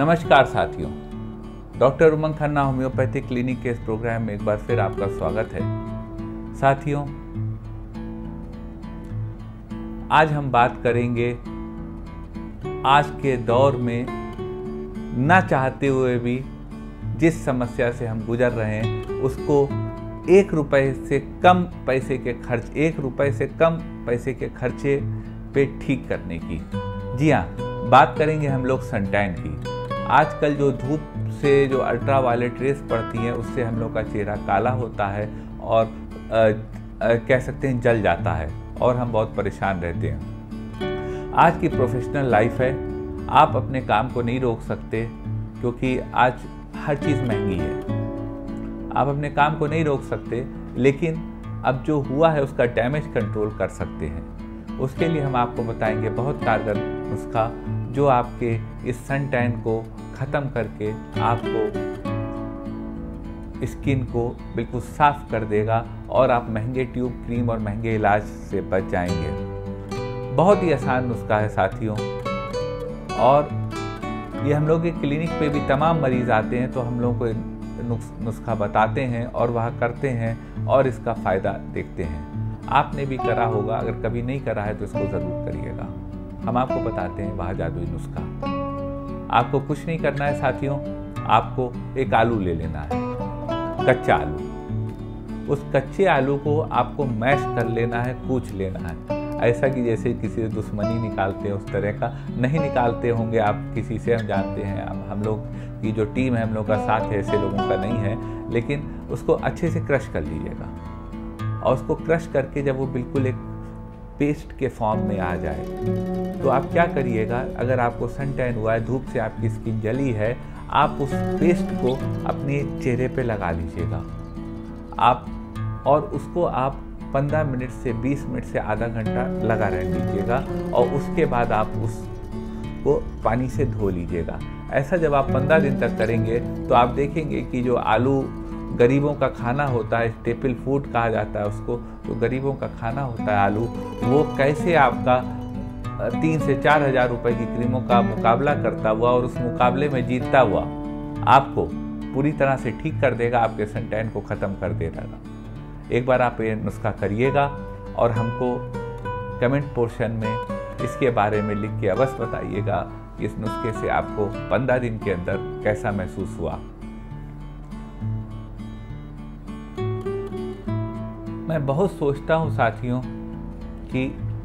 नमस्कार साथियों, doctor Umang Khanna homeopathic clinic के इस प्रोग्राम में एक बार फिर आपका स्वागत है। साथियों, आज हम बात करेंगे आज के दौर में ना चाहते हुए भी जिस समस्या से हम गुजर रहे हैं उसको 1 रुपए से कम पैसे के खर्चे पे ठीक करने की। जी हाँ, बात करेंगे हम लोग सनटैन की। आजकल जो धूप से जो अल्ट्रावायलेट रेस पड़ती हैं उससे हम लोग का चेहरा काला होता है और कह सकते हैं जल जाता है और हम बहुत परेशान रहते हैं। आज की प्रोफेशनल लाइफ है, आप अपने काम को नहीं रोक सकते क्योंकि आज हर चीज़ महंगी है। आप अपने काम को नहीं रोक सकते, लेकिन अब जो हुआ है उसका डैमेज कंट्रोल कर सकते हैं। उसके लिए हम आपको बताएंगे बहुत कारगर नुस्खा जो आपके इस सन टैन को ख़त्म करके आपको स्किन को बिल्कुल साफ कर देगा और आप महंगे ट्यूब क्रीम और महंगे इलाज से बच जाएंगे। बहुत ही आसान नुस्खा है साथियों, और ये हम लोग के क्लिनिक पे भी तमाम मरीज़ आते हैं तो हम लोग को नुस्खा बताते हैं और वह करते हैं और इसका फ़ायदा देखते हैं। आपने भी करा होगा, अगर कभी नहीं करा है तो इसको ज़रूर करिएगा। हम आपको बताते हैं वह जादुई नुस्खा। आपको कुछ नहीं करना है साथियों, आपको एक आलू ले लेना है, कच्चा आलू। उस कच्चे आलू को आपको मैश कर लेना है, कूच लेना है। ऐसा कि जैसे किसी से दुश्मनी निकालते हैं उस तरह का नहीं निकालते होंगे आप किसी से, हम जानते हैं। हम लोग की जो टीम है, हम लोग का साथ है, ऐसे लोगों का नहीं है, लेकिन उसको अच्छे से क्रश कर लीजिएगा। और उसको क्रश करके जब वो बिल्कुल एक पेस्ट के फॉर्म में आ जाए तो आप क्या करिएगा, अगर आपको सन टैन हुआ है, धूप से आपकी स्किन जली है, आप उस पेस्ट को अपने चेहरे पे लगा लीजिएगा और उसको आप 15 मिनट से 20 मिनट से आधा घंटा लगा रह दीजिएगा और उसके बाद आप उसको पानी से धो लीजिएगा। ऐसा जब आप 15 दिन तक करेंगे तो आप देखेंगे कि जो आलू गरीबों का खाना होता है, स्टेपल फूड कहा जाता है उसको, तो गरीबों का खाना होता है आलू, वो कैसे आपका 3 से 4 हज़ार रुपए की क्रीमों का मुकाबला करता हुआ और उस मुकाबले में जीतता हुआ आपको पूरी तरह से ठीक कर देगा, आपके सन टैन को ख़त्म कर देगा। एक बार आप ये नुस्खा करिएगा और हमको कमेंट पोर्शन में इसके बारे में लिख के अवश्य बताइएगा इस नुस्खे से आपको 15 दिन के अंदर कैसा महसूस हुआ। मैं बहुत सोचता हूँ साथियों कि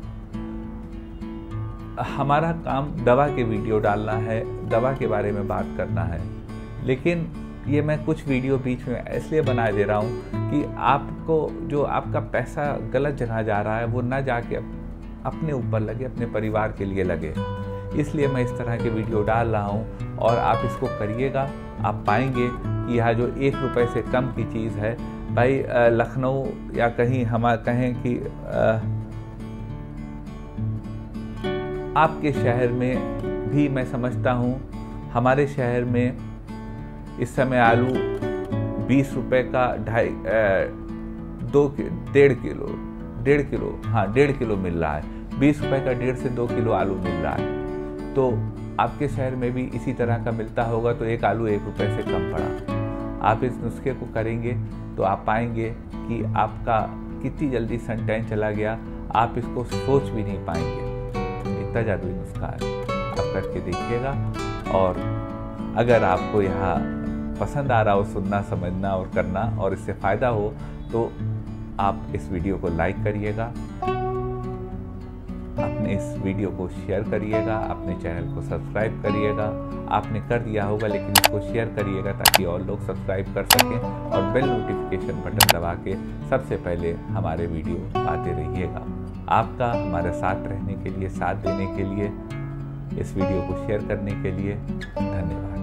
हमारा काम दवा के वीडियो डालना है, दवा के बारे में बात करना है, लेकिन ये मैं कुछ वीडियो बीच में इसलिए बना दे रहा हूँ कि आपको जो आपका पैसा गलत जगह जा रहा है वो ना जाके अपने ऊपर लगे, अपने परिवार के लिए लगे। इसलिए मैं इस तरह के वीडियो डाल रहा हूँ और आप इसको करिएगा। आप पाएंगे कि यह जो 1 रुपए से कम की चीज़ है, भाई लखनऊ या कहीं हम कहें कि आपके शहर में भी, मैं समझता हूँ हमारे शहर में इस समय आलू 20 रुपए का 1.5 किलो मिल रहा है। 20 रुपए का 1.5 से 2 किलो आलू मिल रहा है, तो आपके शहर में भी इसी तरह का मिलता होगा, तो एक आलू 1 रुपए से कम पड़ा। आप इस नुस्खे को करेंगे तो आप पाएंगे कि आपका कितनी जल्दी सन टैन चला गया, आप इसको सोच भी नहीं पाएंगे। इतना जादुई नुस्खा है, आप करके देखिएगा। और अगर आपको यह पसंद आ रहा हो सुनना, समझना और करना, और इससे फ़ायदा हो, तो आप इस वीडियो को लाइक करिएगा, अपने इस वीडियो को शेयर करिएगा, अपने चैनल को सब्सक्राइब करिएगा। आपने कर दिया होगा, लेकिन इसको शेयर करिएगा ताकि और लोग सब्सक्राइब कर सकें, और बेल नोटिफिकेशन बटन दबा के सबसे पहले हमारे वीडियो पाते रहिएगा। आपका हमारे साथ रहने के लिए, साथ देने के लिए, इस वीडियो को शेयर करने के लिए धन्यवाद।